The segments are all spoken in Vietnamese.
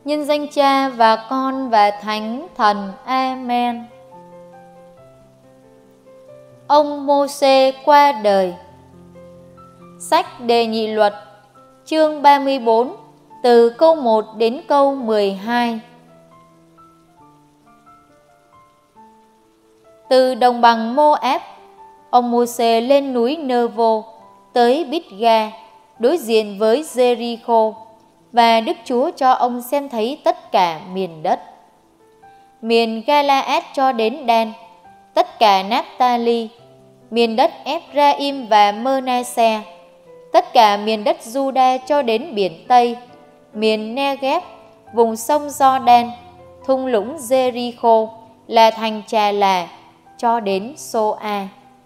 nhân danh Cha và Con và Thánh Thần. Amen. Ông Mô-sê qua đời. Sách Đề Nhị Luật, chương 34, từ câu 1 đến câu 12. Từ đồng bằng Mô-áp, ông Mô-sê lên núi Nơ-vô, tới Bít-ga, đối diện với Giê-ri-khô, và Đức Chúa cho ông xem thấy tất cả miền đất. Miền Ga-la-át cho đến Đan, tất cả Náp-ta-li, miền đất Ép-ra-im và Mơ-na-se, tất cả miền đất Giu-đa cho đến biển Tây, miền Ne-ghép, vùng sông Gio-đan, thung lũng Giê-ri-khô là thành Trà Là, cho đến Xô-a.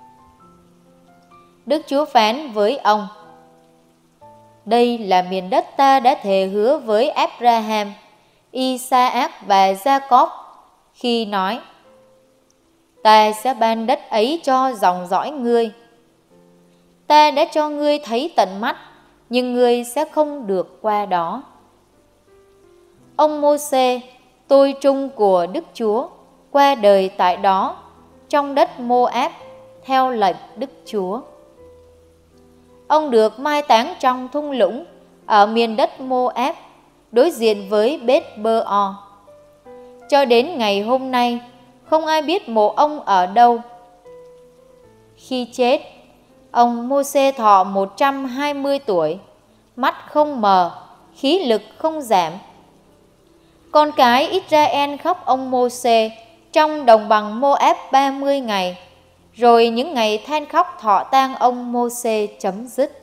Đức Chúa phán với ông: đây là miền đất ta đã thề hứa với Abraham, Isaac và Gia-cốp khi nói: ta sẽ ban đất ấy cho dòng dõi ngươi. Ta đã cho ngươi thấy tận mắt, nhưng ngươi sẽ không được qua đó. Ông Mô-sê, tôi trung của Đức Chúa, qua đời tại đó, trong đất Mô-áp, theo lệnh Đức Chúa. Ông được mai táng trong thung lũng ở miền đất Mô-áp, đối diện với Bết-bơ-o. Cho đến ngày hôm nay, không ai biết mộ ông ở đâu. Khi chết, ông Mô-sê thọ 120 tuổi, mắt không mờ, khí lực không giảm. Con cái Israel khóc ông Mô-sê trong đồng bằng Mô-áp 30 ngày, rồi những ngày than khóc thọ tang ông Mô-sê chấm dứt.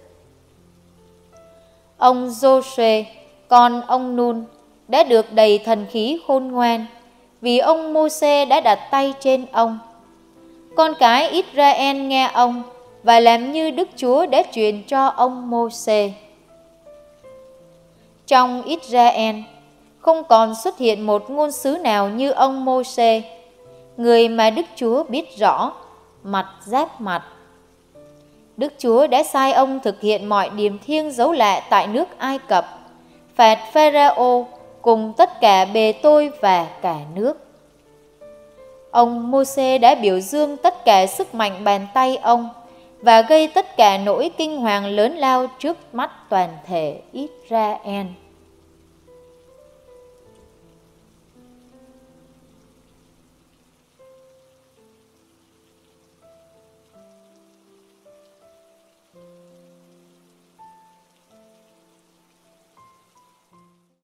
Ông Giô-suê, con ông Nun, đã được đầy thần khí khôn ngoan, vì ông Mô-sê đã đặt tay trên ông. Con cái Israel nghe ông và làm như Đức Chúa đã truyền cho ông Mô-sê. Trong Israel, không còn xuất hiện một ngôn sứ nào như ông Mô-sê, người mà Đức Chúa biết rõ, mặt giáp mặt. Đức Chúa đã sai ông thực hiện mọi điềm thiêng dấu lạ tại nước Ai Cập, phạt Pharaoh cùng tất cả bề tôi và cả nước. Ông Mô-sê đã biểu dương tất cả sức mạnh bàn tay ông và gây tất cả nỗi kinh hoàng lớn lao trước mắt toàn thể Israel.